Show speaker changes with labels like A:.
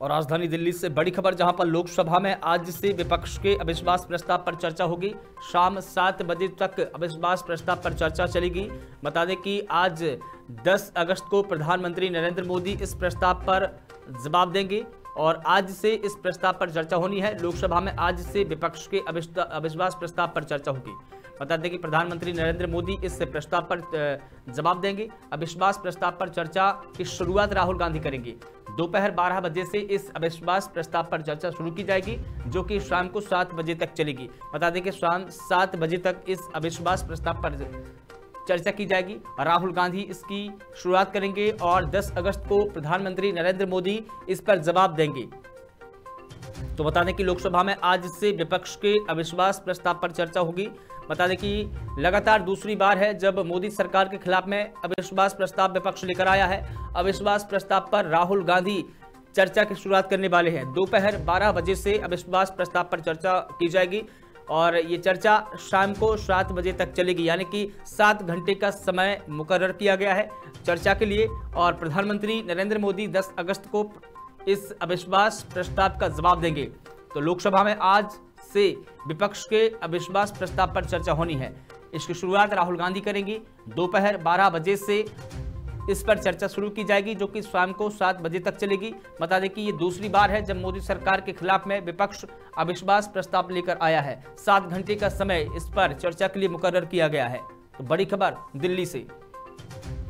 A: और राजधानी दिल्ली से बड़ी खबर, जहां पर लोकसभा में आज से विपक्ष के अविश्वास प्रस्ताव पर चर्चा होगी। शाम 7 बजे तक अविश्वास प्रस्ताव पर चर्चा चलेगी। बता दें कि आज 10 अगस्त को प्रधानमंत्री नरेंद्र मोदी इस प्रस्ताव पर जवाब देंगे और आज से इस प्रस्ताव पर चर्चा होनी है। लोकसभा में आज से विपक्ष के अविश्वास प्रस्ताव पर चर्चा होगी। बता दें कि प्रधानमंत्री नरेंद्र मोदी इस प्रस्ताव पर जवाब देंगे। अविश्वास प्रस्ताव पर चर्चा की शुरुआत राहुल गांधी करेंगे। दोपहर 12 बजे से इस अविश्वास प्रस्ताव पर चर्चा शुरू की जाएगी, जो कि शाम को 7 बजे तक चलेगी। बता दें कि शाम 7 बजे तक इस अविश्वास प्रस्ताव पर चर्चा की जाएगी। राहुल गांधी इसकी शुरुआत करेंगे और 10 अगस्त को प्रधानमंत्री नरेंद्र मोदी इस पर जवाब देंगे। तो बता दें कि लोकसभा में आज से विपक्ष के अविश्वास प्रस्ताव पर चर्चा होगी। बता दें कि लगातार दूसरी बार है जब मोदी सरकार के खिलाफ में अविश्वास प्रस्ताव विपक्ष लेकर आया है। अविश्वास प्रस्ताव पर राहुल गांधी चर्चा की शुरुआत करने वाले हैं। दोपहर 12 बजे से अविश्वास प्रस्ताव पर चर्चा की जाएगी और ये चर्चा शाम को 7 बजे तक चलेगी, यानी कि 7 घंटे का समय मुकर्रर किया गया है चर्चा के लिए। और प्रधानमंत्री नरेंद्र मोदी 10 अगस्त को इस अविश्वास प्रस्ताव का जवाब देंगे। तो लोकसभा में आज से विपक्ष के अविश्वास प्रस्ताव पर चर्चा होनी है। इसकी शुरुआत राहुल गांधी करेंगी। दोपहर 12 बजे से इस पर चर्चा शुरू की जाएगी, जो कि शाम को 7 बजे तक चलेगी। बता दें कि ये दूसरी बार है जब मोदी सरकार के खिलाफ में विपक्ष अविश्वास प्रस्ताव लेकर आया है। 7 घंटे का समय इस पर चर्चा के लिए मुकर्रर किया गया है। तो बड़ी खबर दिल्ली से।